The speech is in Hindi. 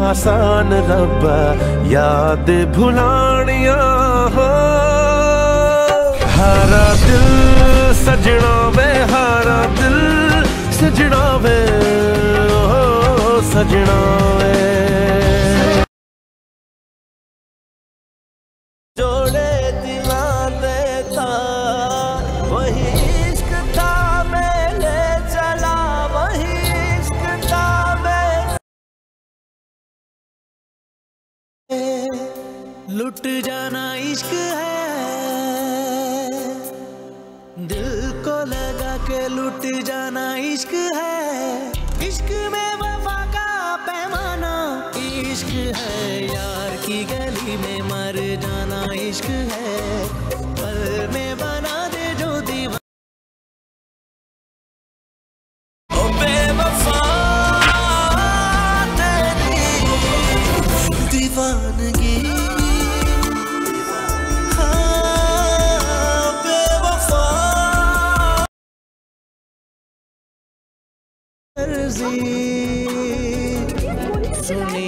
आसान रब्बा याद भुलानिया हो। हारा दिल सजना वे, हारा दिल सजना वे, ओ सजना वे। जोड़े दिलां दे था वही इश्क था, मैं ले चला वही इश्क था। मैं लुट जाना इश्क है, दिल को लगा के लुट जाना इश्क है। इश्क में वफा का पैमाना इश्क है, यार की गली में मर जाना इश्क है। पल में बना दे जो दीवाना, ओ बेवफा तेरी दीवानगी। सुनी